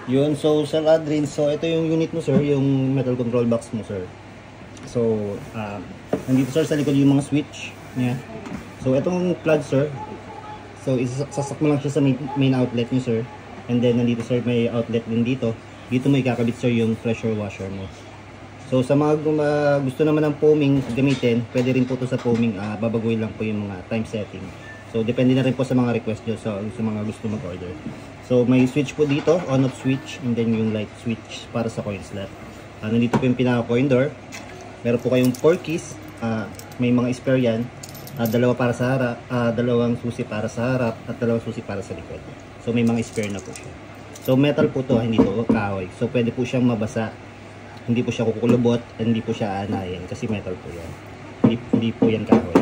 Yun, so sa Ladrin, so ito yung unit mo sir, yung metal control box mo sir. So, nandito sir sa likod yung mga switch niya. So itong plug sir, so isasak mo lang siya sa main outlet niyo sir. And then nandito sir may outlet din dito. Dito mo ikakabit sir yung pressure washer mo. So sa mga gusto naman ng foaming gamitin, pwede rin po to sa foaming, babaguhin lang po yung mga time setting. So depende na rin po sa mga request nyo, sa mga gusto mag-order. So may switch po dito, on off switch, and then yung light switch para sa coin slot. Nandito po yung pinaka coin door. Meron po kayong 4 keys, may mga spare yan. Dalawa para sa harap, dalawang susi para sa harap, at dalawang susi para sa likod. So may mga spare na po siya. So metal po to, hindi to kahoy. So pwede po siyang mabasa. Hindi po siya kukulubot, hindi po siya aanayin kasi metal po yan. Hindi po yan kahoy.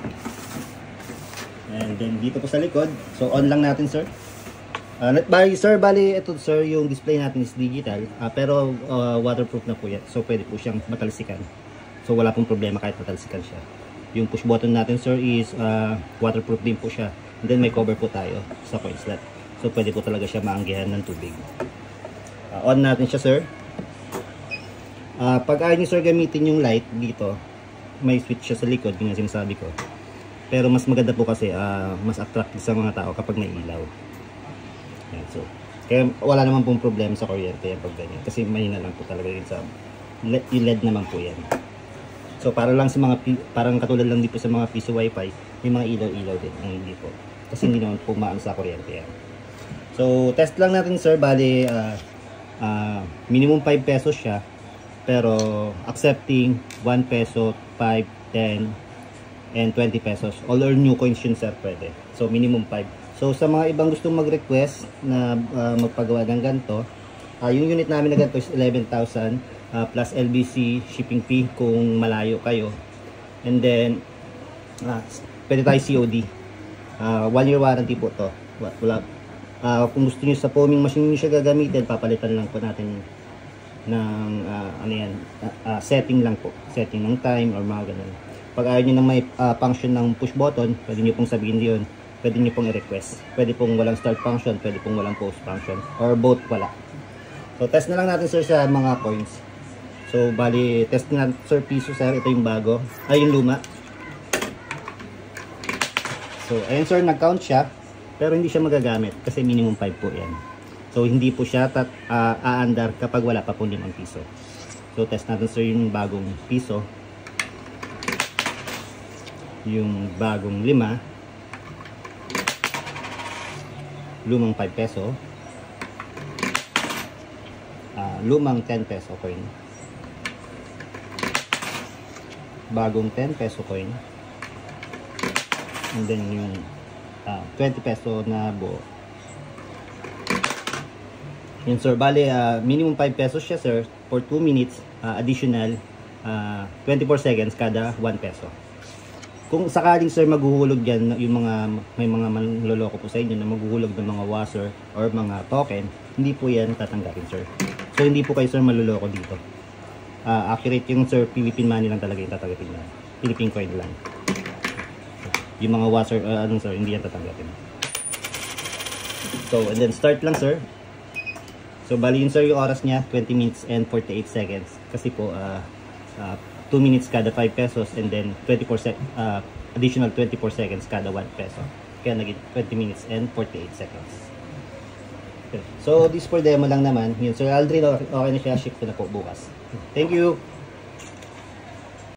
And then dito po sa likod, so on lang natin sir. Bali ito sir, yung display natin is digital, pero waterproof na po yan. So pwede po siyang matalsikan. So wala pong problema kahit matalsikan siya. Yung push button natin sir is waterproof din po siya. And then may cover po tayo sa coin slot. So pwede po talaga siya maanggihan ng tubig. On natin siya sir. Pag ayaw nyo sir gamitin yung light dito, may switch siya sa likod, yung sinasabi ko. Pero mas maganda po kasi mas attractive sa mga tao kapag may ilaw. Yan, so, kaya wala naman pong problema sa kuryente yan pag ganyan. Kasi mahina lang po talaga yun sa yung LED naman po yan. So para lang sa mga, parang katulad lang dito sa mga piso wifi, may mga ilaw-ilaw din. Hindi po. Kasi hindi naman po maano sa kuryente yan. So test lang natin sir, bali minimum 5 pesos siya. Pero accepting 1 peso, 5, 10, and 20 pesos. All or new coins yun sir, pwede. So minimum 5. So sa mga ibang gustong mag-request na magpagawa ng ganito, yung unit namin na ganito is 11,000 plus LBC shipping fee kung malayo kayo. And then pwede tayo COD. 1 year warranty po to. Kung gusto niyo sa foaming machine niyo siya gagamitin, papalitan lang po natin ng setting lang po. Setting ng time or mga ganun. Pag ayaw niyo na may function ng push button, pwede niyo pong sabihin yun. Pwede nyo pong i-request. Pwede pong walang start function, pwede pong walang post function, or both wala. So test na lang natin sir sa mga coins. So bali, test na sir piso sir, ito yung bago, ay yung luma. So ayun sir, nag-count siya, pero hindi siya magagamit kasi minimum 5 po yan. So hindi po siya aandar kapag wala pa po 5 piso. So test natin sir yung bagong piso. Yung bagong 5. Lumang 5 peso, lumang 10 peso coin, bagong 10 peso coin, and then yung 20 peso na buo. Yun sir, bali minimum 5 pesos siya sir for 2 minutes, additional 24 seconds kada 1 peso. Kung sakaling sir maghuhulog yan, yung may mga manloloko po sa inyo na maghuhulog ng mga washer or mga token, hindi po yan tatanggapin sir. So hindi po kayo sir maloloko dito. Accurate yung sir, Philippine money lang talaga yung tatanggapin na. Philippine coin lang. Yung mga washer, sir, hindi yan tatanggapin. So and then start lang sir. So bali yun sir yung oras niya, 20 minutes and 48 seconds. Kasi po 2 minutes kada 5 pesos and then additional 24 seconds kada 1 peso. Kaya naging 20 minutes and 48 seconds. Okay. So this for demo lang naman. Yun, Sir Aldrin, okay na siya. Ship ko na po bukas. Thank you!